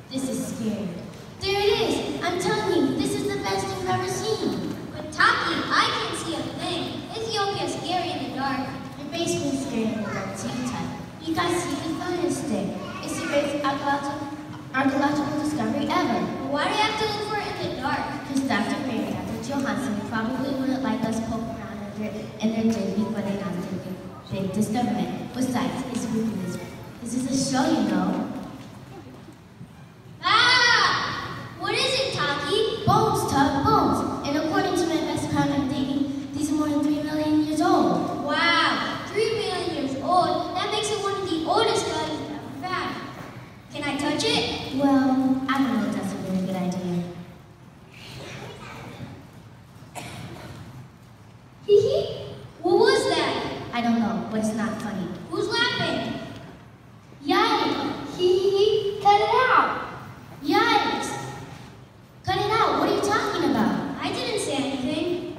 This is scary. There it is! I'm telling you, this is the best thing I've ever seen. But Taki, I can't see a thing. Ethiopia's scary in the dark. Your basement's scary in the dark too, Ty. You guys see the fire stick. It's the greatest archaeological discovery ever. But why do you have to look for it in the dark? Because Dr. Mary Dr. Johansson probably wouldn't like us poking around in their JV when they announced their big discovery. Besides, it's spooky. This is a show, you know. What is it, Taki? Bones, Tug, bones. And according to my best account I'm dating, these are more than 3 million years old. Wow, 3 million years old? That makes it one of the oldest skeletons ever found. Can I touch it? Well, I don't know if that's a really good idea. Hee. What was that? I don't know, but it's not funny. Who's laughing? Yikes! Hee. Cut it out. Yikes! Cut it out! What are you talking about? I didn't say anything.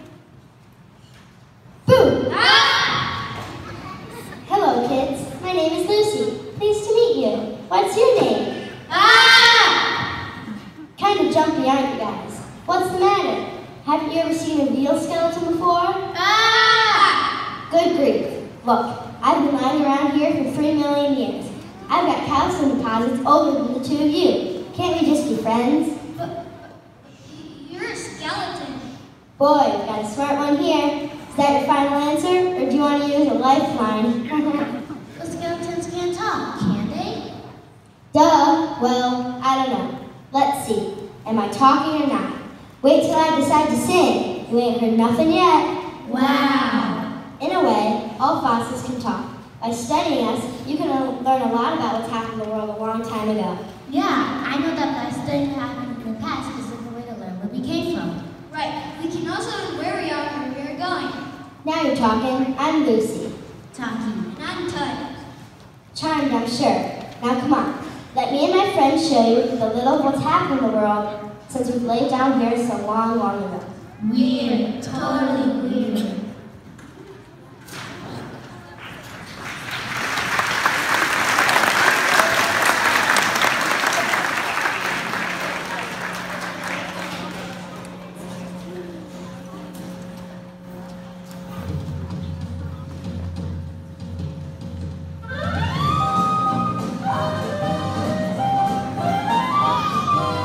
Boo! Ah! Hello, kids. My name is Lucy. Pleased to meet you. What's your name? Ah! Kind of jumpy, aren't you guys? What's the matter? Haven't you ever seen a real skeleton before? Ah! Good grief. Look, I've been lying around here for 3 million years. I've got calcium deposits older than the two of you. Can't we just be friends? But you're a skeleton. Boy, you've got a smart one here. Is that your final answer, or do you want to use a lifeline? The skeletons can't talk, can they? Duh. Well, I don't know. Let's see. Am I talking or not? Wait till I decide to sing. You ain't heard nothing yet. Wow. In a way, all fossils can talk. By studying us, you can learn a lot about what's happened in the world a long time ago. Yeah, I know that by studying what happened in the past is a good way to learn where we came from. Right. We can also learn where we are and where we're going. Now you're talking. I'm Lucy. Taki. And I'm Tud. Charmed, I'm sure. Now come on. Let me and my friends show you the little of what's happened in the world since we've laid down here so long, long ago. Weird. Totally weird.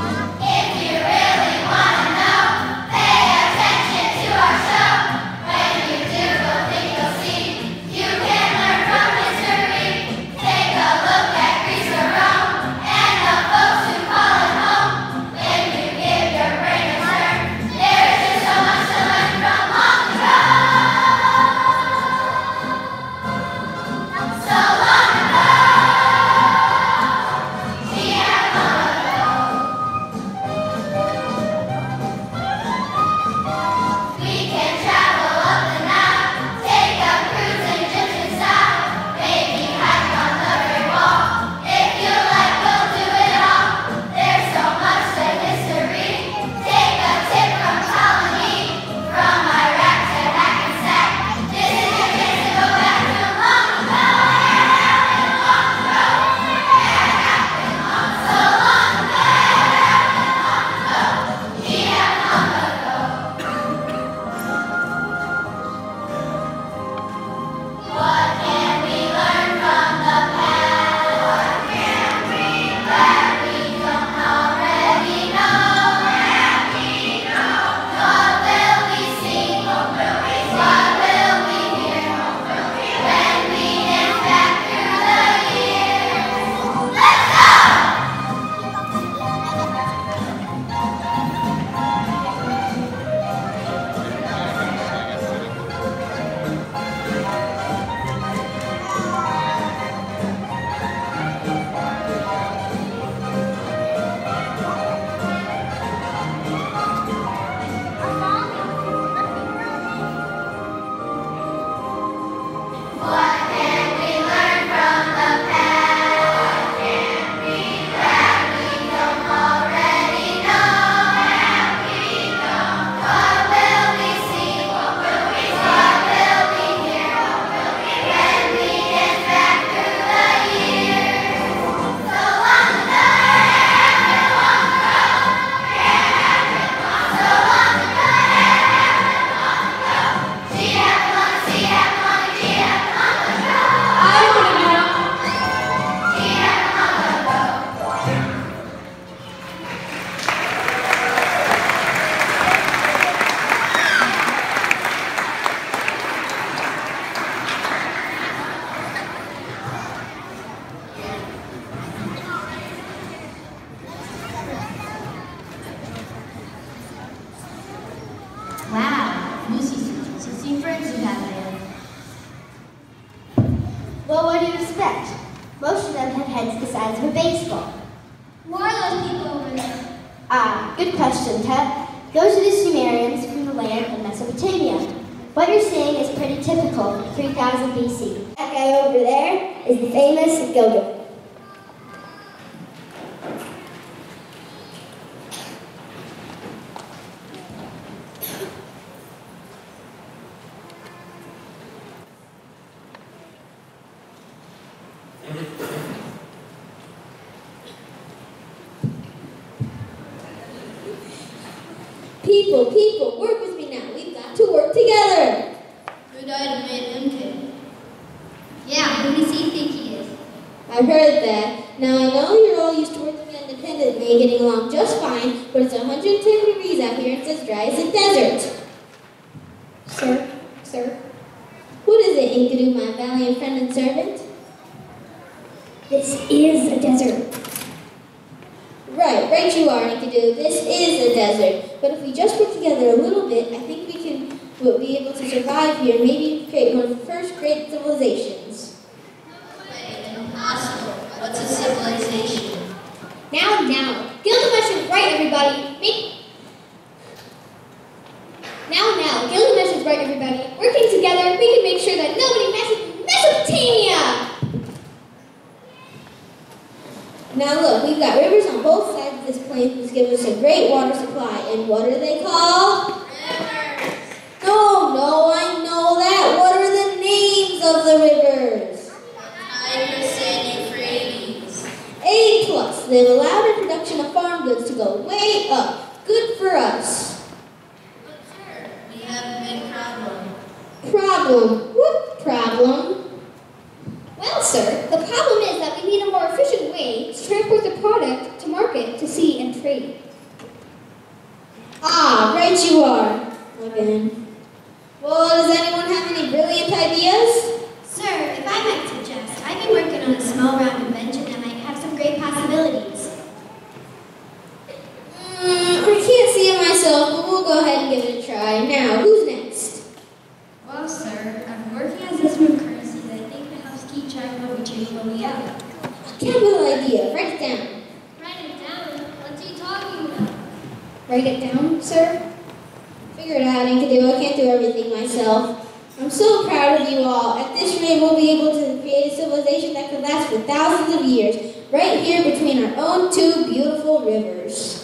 If you really want to know, pay attention to our show. Ah, good question, Ted. Those are the Sumerians from the land of Mesopotamia. What you're seeing is pretty typical for 3000 BC. That guy over there is the famous Gilgamesh. People, work with me now. We've got to work together. Who'd I made him kid? Yeah, who does he think he is? I heard that. Now I know you're all used to working independently and getting along just fine, but it's 110 degrees out here and it's as dry as a desert. Sir? What is it, Enkidu, my valiant friend and servant? This is a desert. Right you are, Enkidu. This is a desert. But if we just work together a little bit, I think we'll be able to survive here and maybe create one of the first great civilizations. Wait, impossible. What's a civilization? Now. Gilgamesh is right, everybody. Now. Gilgamesh is right, everybody. Working together, we can make sure that nobody messes with Mesopotamia! Now look, we've got rivers on both sides of this plain which give us a great water supply. And what are they called? Rivers. No, I know that. What are the names of the rivers? Tigris and Euphrates. A+. They've allowed the production of farm goods to go way up. Good for us. But sir, we have a big problem. Problem? What problem? Well, sir, the problem is that we need a more efficient way to transport the product to market, to sea, and trade. Ah, right you are. Again. Well, does anyone have any brilliant ideas? Sir, if I might suggest, I've been working on a small round invention that might have some great possibilities. I can't see it myself, but we'll go ahead and give it a try. Now, who's next? Well, sir, I'm working on this new currency that I think will help keep track of what we trade when we have. Capital idea. Write it down. Write it down? What's he talking about? Write it down, sir? Figure it out, Enkidu. I can't do everything myself. I'm so proud of you all. At this rate, we'll be able to create a civilization that could last for thousands of years, right here between our own two beautiful rivers.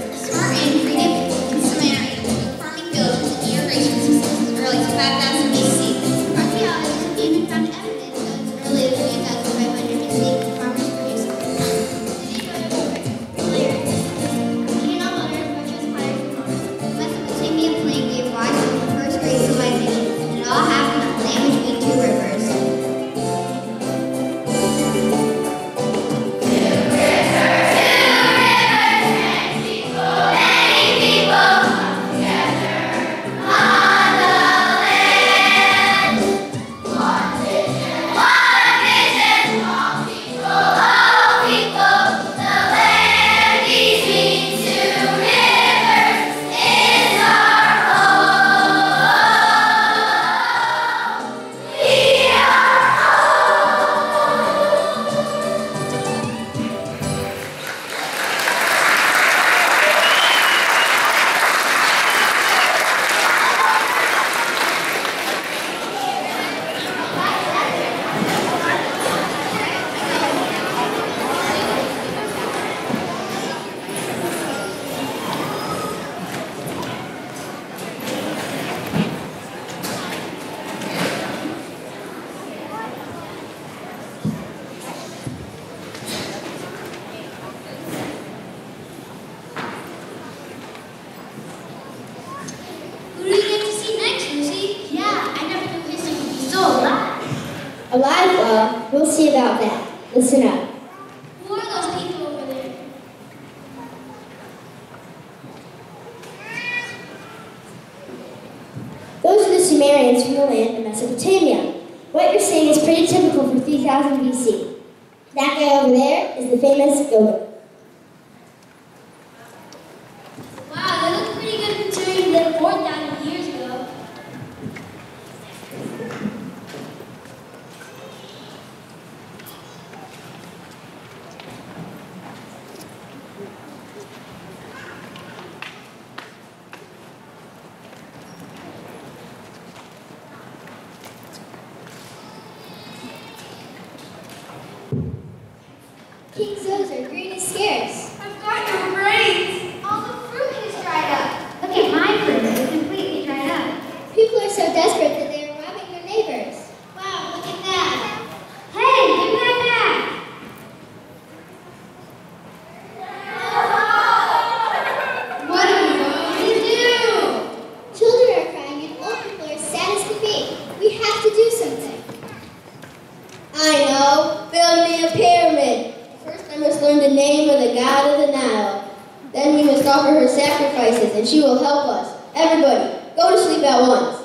Early 2000 BC. I never knew history would be so alive. Alive? Well, we'll see about that. Listen up. Who are those people over there? Those are the Sumerians from the land of Mesopotamia. What you're seeing is pretty typical for 3000 BC. That guy over there is the famous Gogo. Wow, they look pretty good considering they're 4,000 years ago. King Zoser, green is scarce. I've got your brains. All the fruit is dried up. Look at my fruit, it's completely dried up. People are so desperate that they are robbing their neighbors. Wow, look at that. Hey, give me that back! What are we going to do? Children are crying and old people are sad as can be. We have to do something. I know. Build me a pyramid. First, I must learn the name of the god of the Nile. Then we must offer her sacrifices, and she will help us. Everybody, go to sleep at once.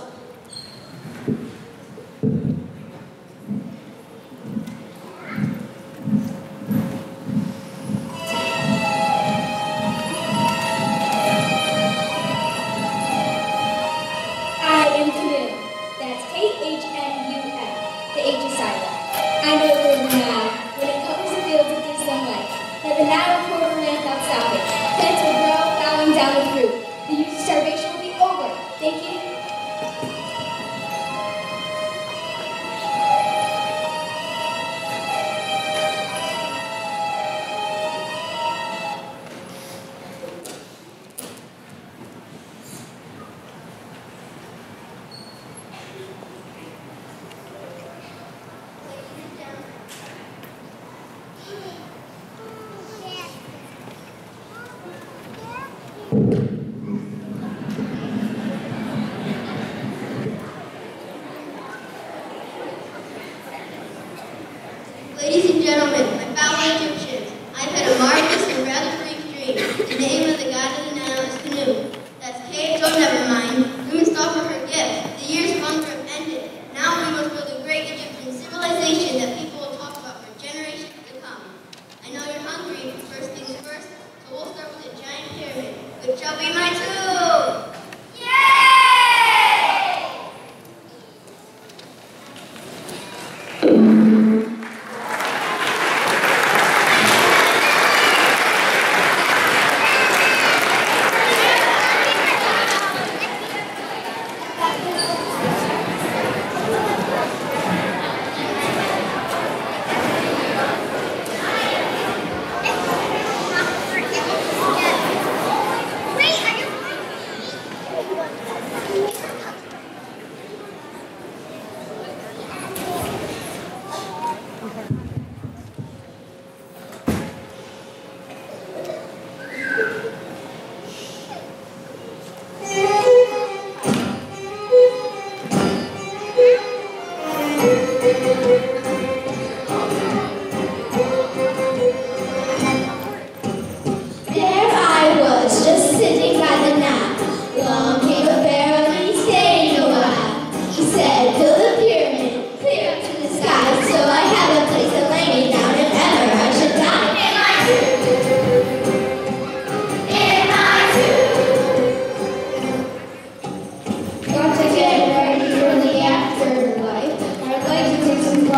I am Canoe. That's K-H-N-U-M. The H is silent. I know the river Nile. When it covers the fields, it gives them life. Let the Nile pour over land without stopping. Plants will grow, bowing down with fruit. The use of starvation will be over. Thank you. Ladies and gentlemen, my fellow Egyptians, I've had a marvelous and rather brief dream. The name of the god of the Nile is Canoe. That's Kate, don't never mind. We must offer her gifts. The years of hunger have ended. Now we must build a great Egyptian civilization that people will talk about for generations to come. I know you're hungry. First things first, so we'll start with a giant pyramid, which shall be my tomb. Once again, very shortly after life, our life takes some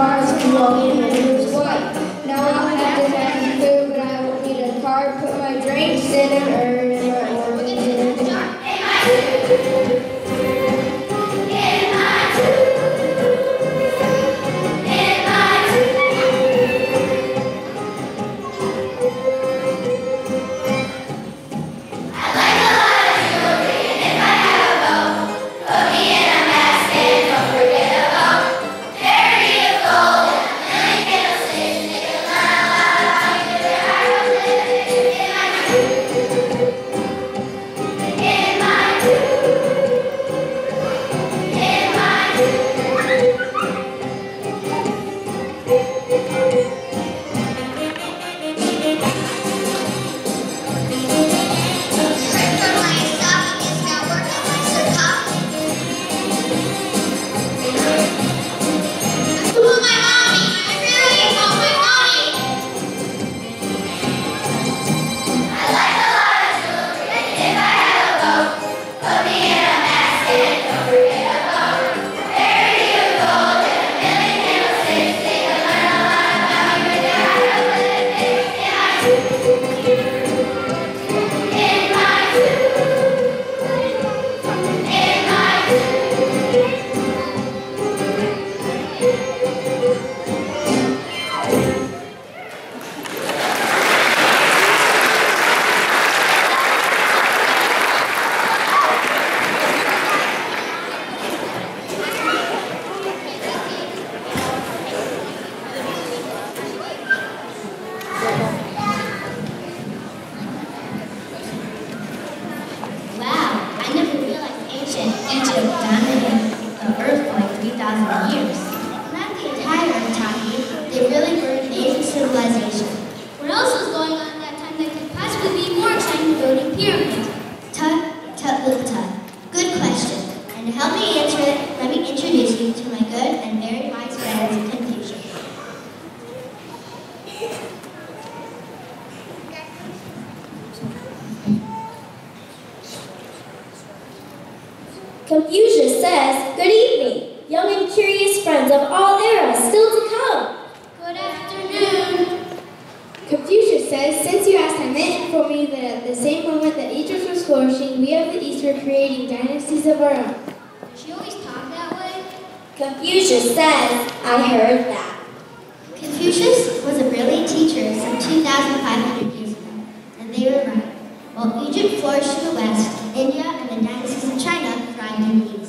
4,000 years. Not the entire time, they really were an ancient civilization. What else was going on at that time that could possibly be more exciting than building pyramids? Tut, little Tut. Good question. And to help me answer it, let me introduce you to my good and very wise friend, Confucius. Confucius says, "Good evening, young and curious friends of all eras still to come." Good afternoon. Confucius says, since you asked, I meant inform you that at the same moment that Egypt was flourishing, we of the East were creating dynasties of our own. Does she always talk that way? Confucius says, "I heard that." Confucius was a brilliant teacher some 2,500 years ago, and they were right. While Egypt flourished in the West, India and the dynasties of China thrived in the East.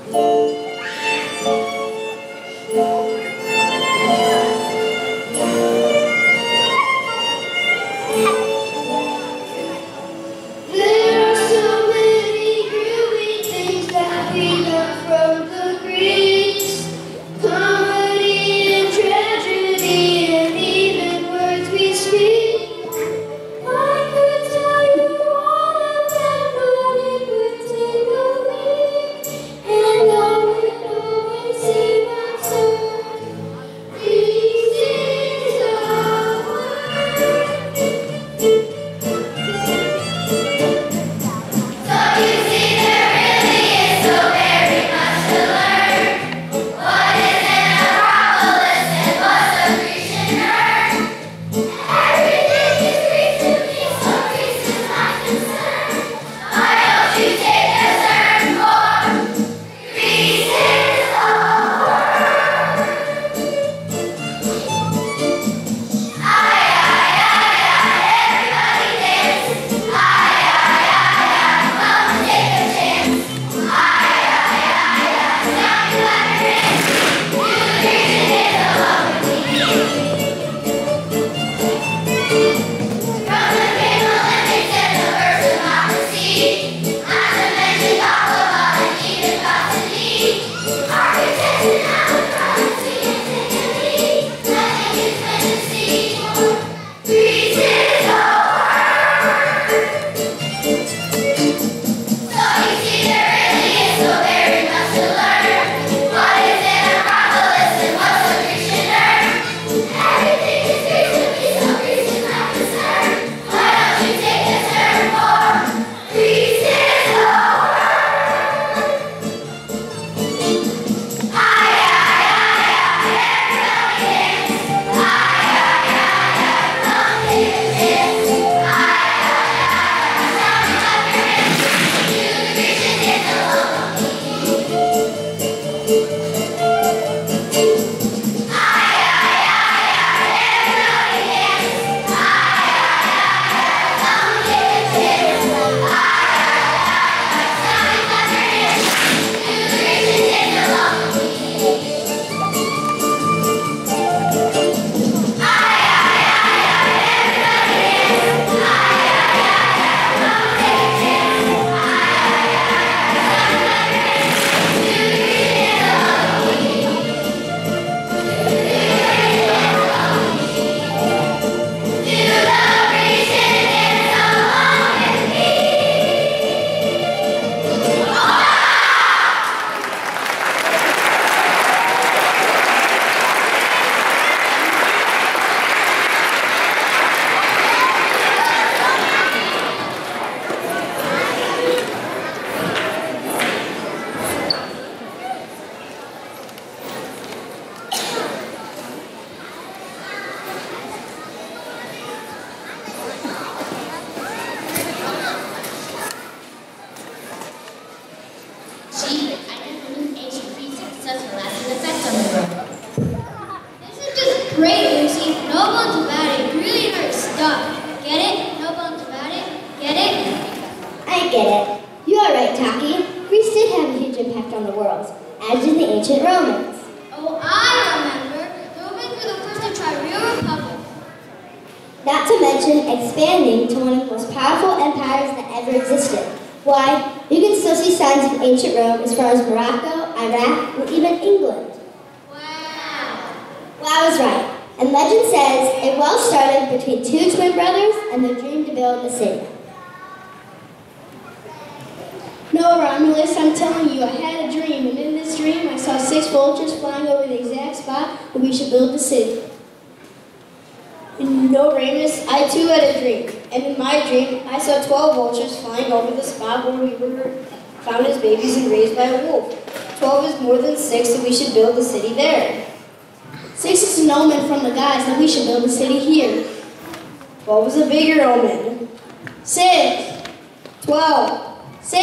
Found as babies and raised by a wolf. 12 is more than 6, so we should build a city there. 6 is an omen from the gods that we should build a city here. 12 is a bigger omen. 6, 12,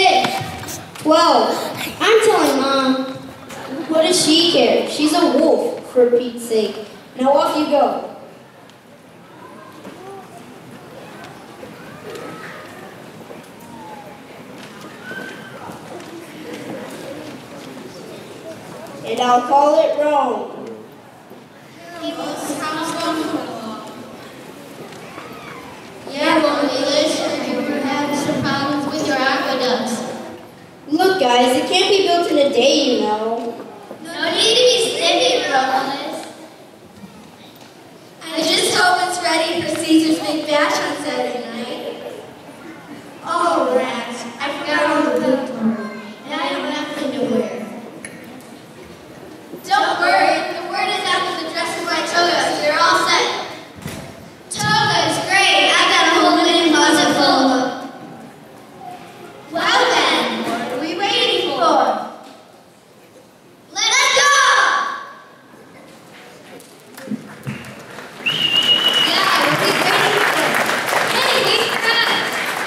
6, 12. I'm telling Mom. What does she care? She's a wolf, for Pete's sake. Now off you go. and I'll call it Rome. Yeah, Romulus, you were having some problems with your aqueducts. Look, guys, it can't be built in a day, you know. No need to be snippy, Romulus. I just hope it's ready for Caesar's big bash on Saturday night. Oh, rats, I forgot all the boot tomorrow, and I have nothing to wear. Don't worry, the word is out that the dresses my togas, they're all set. Togas, great, I got a whole linen closet full of them. Well then, what are we waiting for? Let's go! Yeah, what are we waiting for? Hey, wait for us!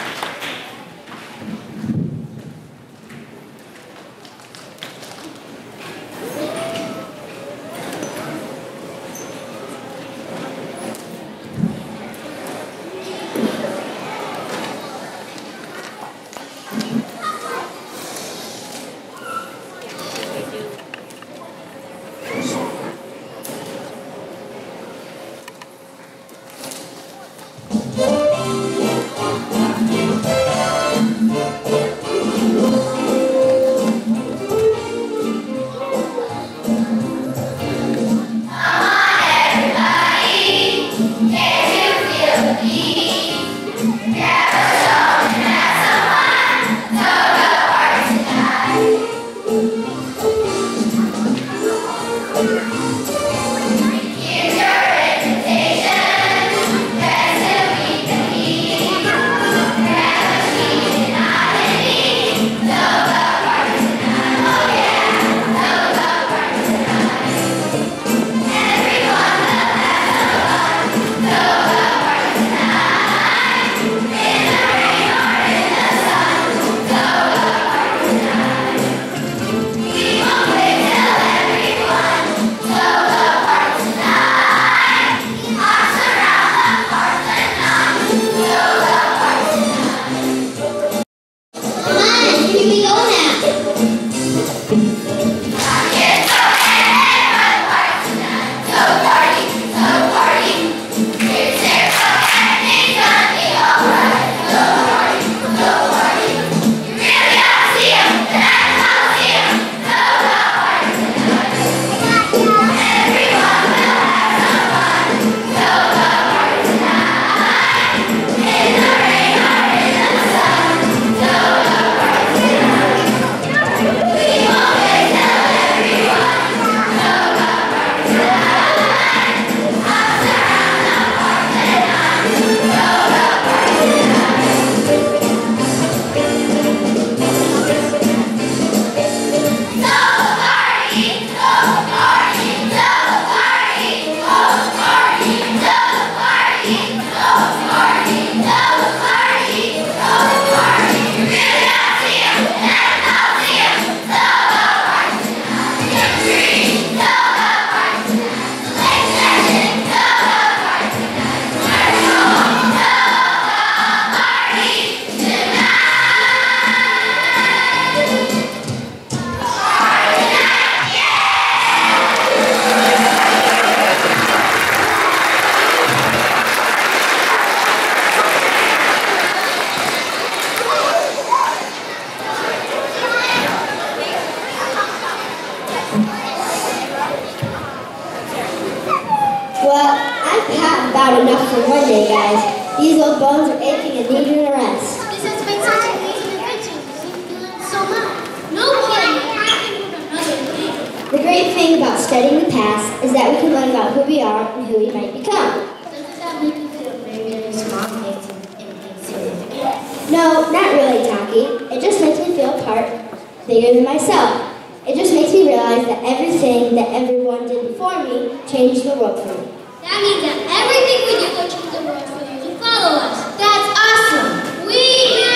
Well, I've had about enough for one day, guys. These old bones are aching and needing a rest. This has been such an amazing adventure. We've learned so much. No kidding. I think we're another thing. The great thing about studying the past is that we can learn about who we are and who we might become. Doesn't that make you feel very, very small things and insignificant? No, not really, Taki. It just makes me feel a part bigger than myself. It just makes me realize that everything that everyone did before me changed the world for me. That means that everything we do will change the world for those who follow us. That's awesome. We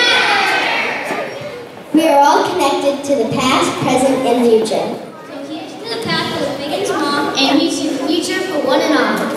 matter. We are all connected to the past, present, and future. So here's to the past for the big and small. And here's to the future for one and all.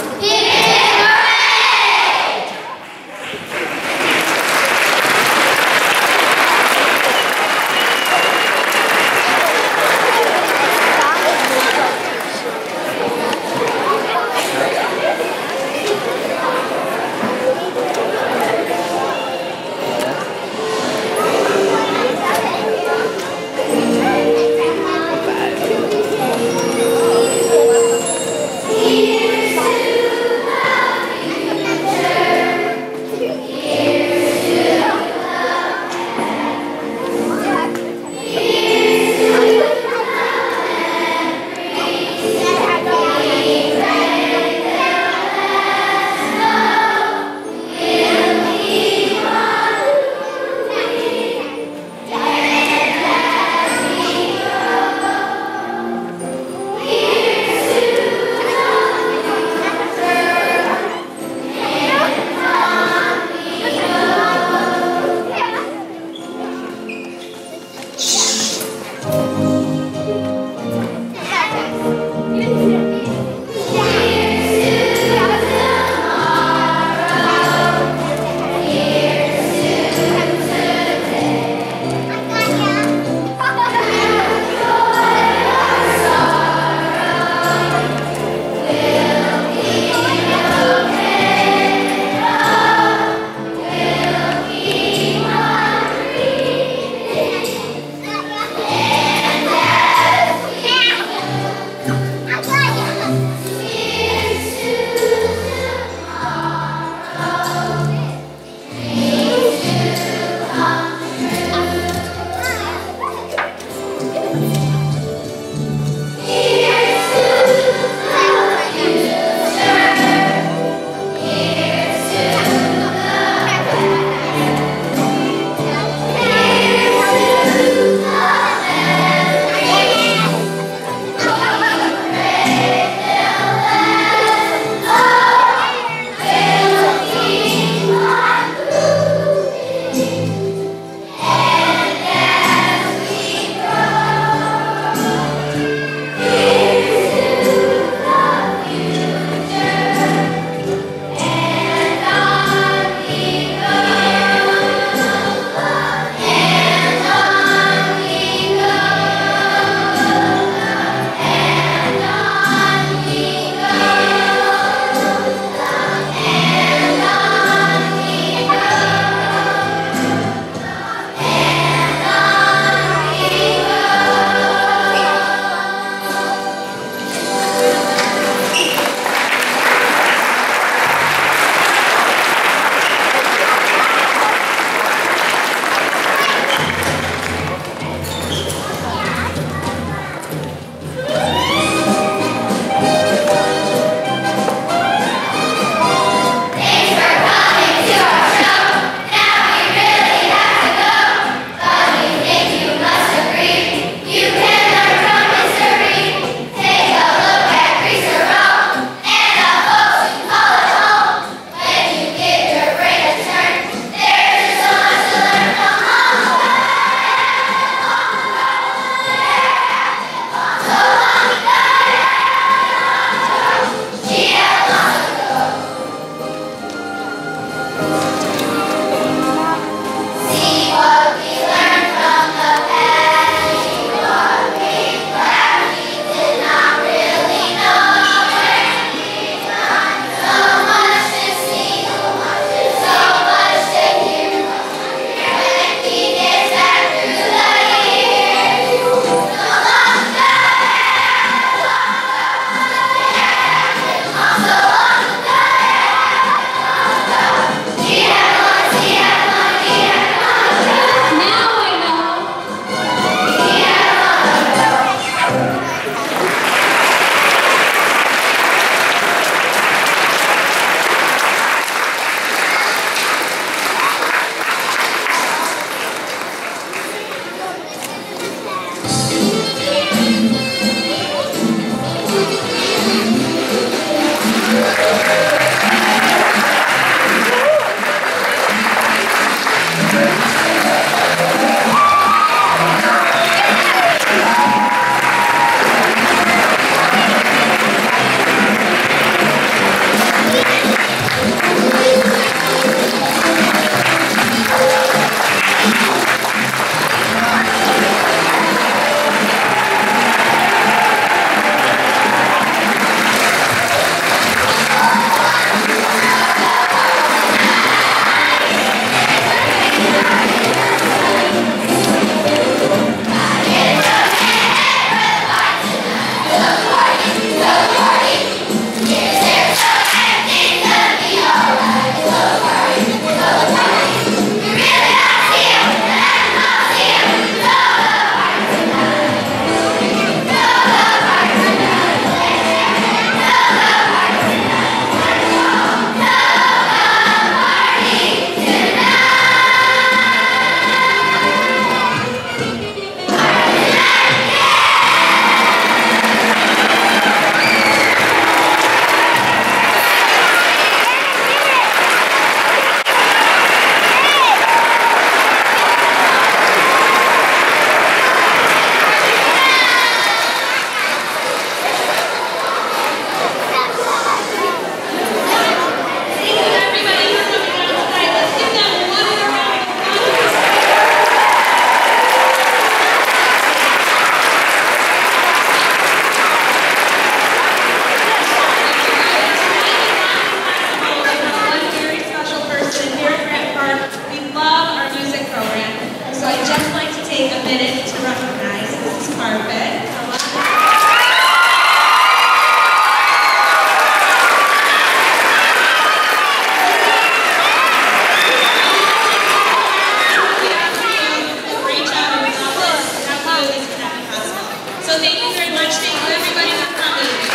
So thank you very much. Thank you everybody for coming.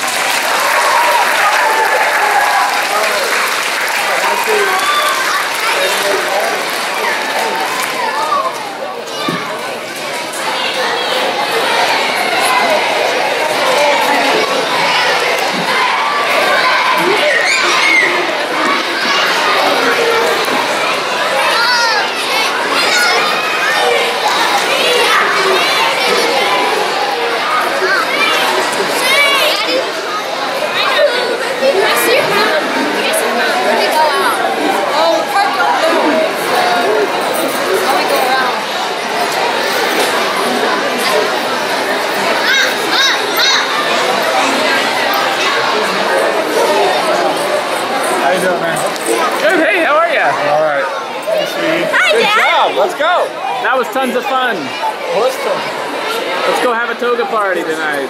Let's go. That was tons of fun. Let's go have a toga party tonight.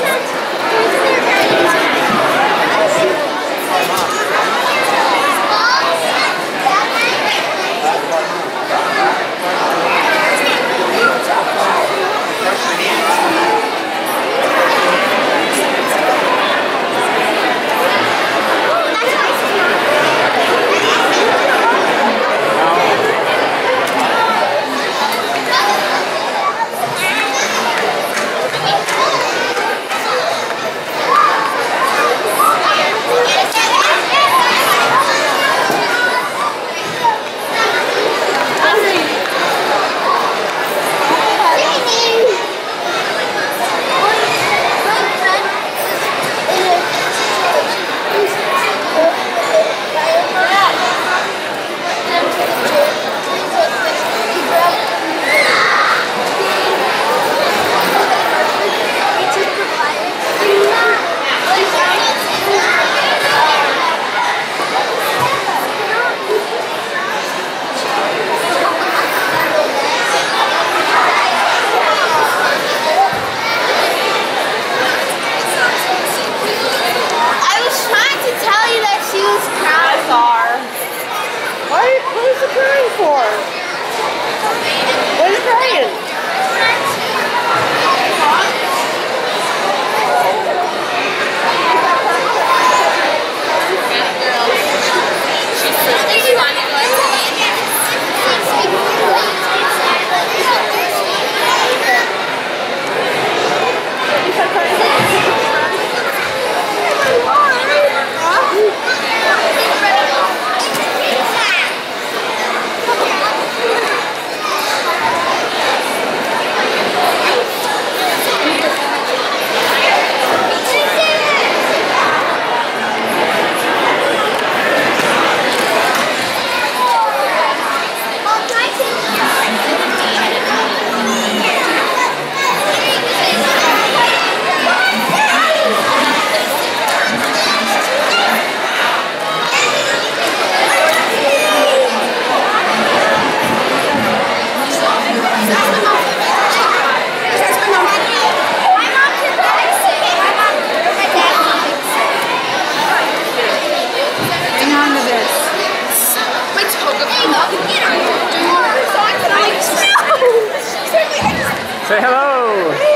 Say hello.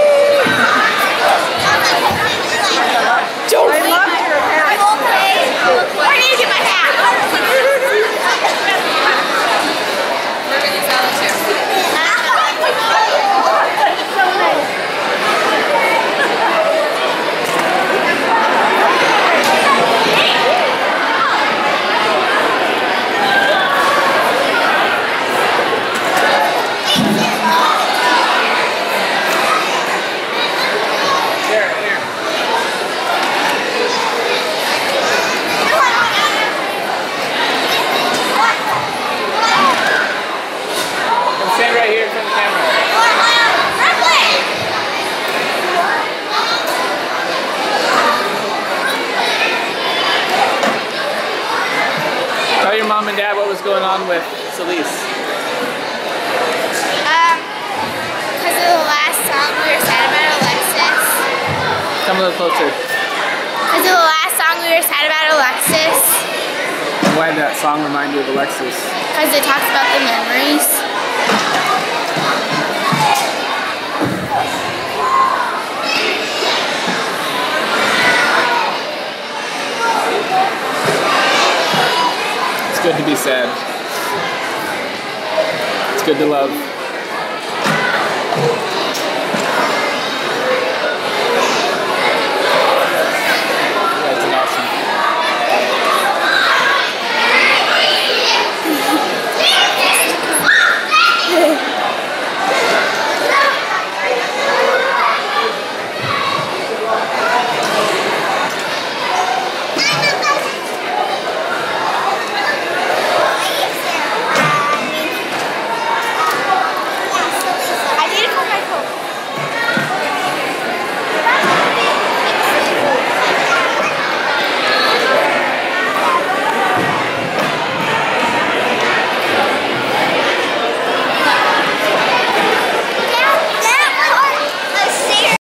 Don't I love your hair. I'm okay. I need to get my hat. We're going to sell it too. That's so nice. Tell your mom and dad what was going on with Celise. Because of the last song we were sad about Alexis. Come a little closer. Because of the last song we were sad about Alexis. Why did that song remind you of Alexis? Because it talks about the memories. sad. It's good to love.